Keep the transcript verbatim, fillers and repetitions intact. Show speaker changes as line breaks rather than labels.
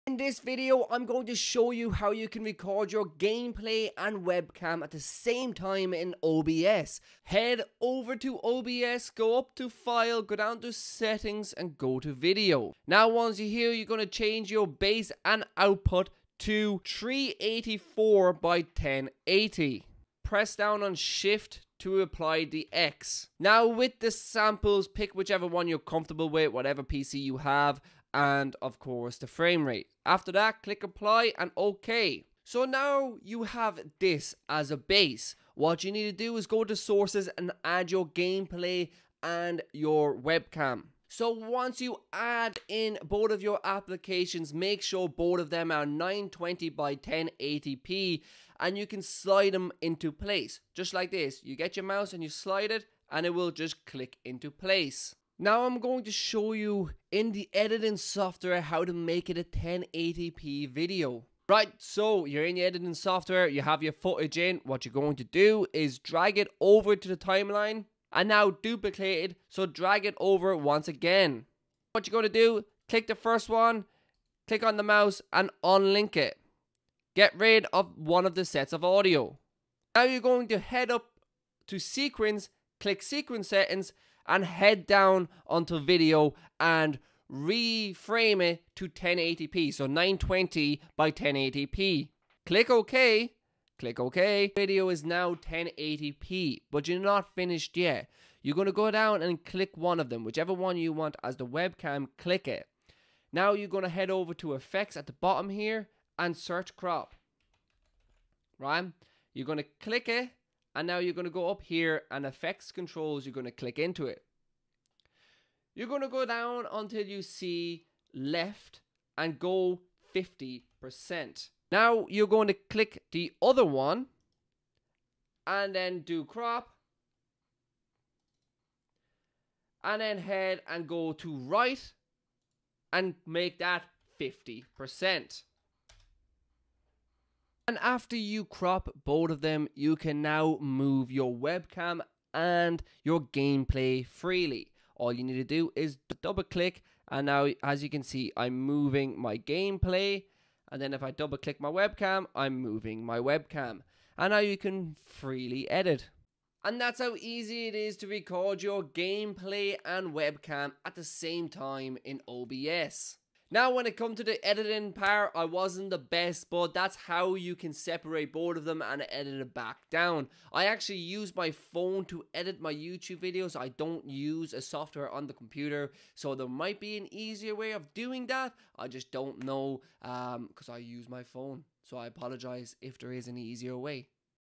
In this video, I'm going to show you how you can record your gameplay and webcam at the same time in O B S. Head over to O B S, go up to File, go down to Settings and go to Video. Now once you're here, you're going to change your base and output to three eighty-four by ten eighty. Press down on Shift to apply the X. Now with the samples, pick whichever one you're comfortable with, whatever P C you have, and of course the frame rate. After that, click apply and OK. So now you have this as a base. What you need to do is go to sources and add your gameplay and your webcam. So once you add in both of your applications, make sure both of them are nine twenty by ten eighty p, and you can slide them into place. Just like this. You get your mouse and you slide it and it will just click into place. Now I'm going to show you in the editing software how to make it a ten eighty p video. Right, so you're in your editing software, you have your footage in. What you're going to do is drag it over to the timeline and now duplicate it, so drag it over once again. What you're going to do, click the first one, click on the mouse and unlink it. Get rid of one of the sets of audio. Now you're going to head up to sequence, click sequence settings, and head down onto video and reframe it to ten eighty p, so nine twenty by ten eighty p. Click OK, click OK. Video is now ten eighty p, but you're not finished yet. You're going to go down and click one of them, whichever one you want as the webcam, click it. Now you're going to head over to effects at the bottom here and search crop. Right? You're going to click it. And now you're going to go up here and effects controls, you're going to click into it. You're going to go down until you see left and go fifty percent. Now you're going to click the other one and then do crop. And then head and go to right and make that fifty percent. And after you crop both of them, you can now move your webcam and your gameplay freely. All you need to do is double click, and now as you can see, I'm moving my gameplay, and then if I double click my webcam, I'm moving my webcam. And now you can freely edit. And that's how easy it is to record your gameplay and webcam at the same time in O B S. Now when it comes to the editing part, I wasn't the best, but that's how you can separate both of them and edit it back down. I actually use my phone to edit my YouTube videos. I don't use a software on the computer, so there might be an easier way of doing that. I just don't know um, because I use my phone. So I apologize if there is an easier way.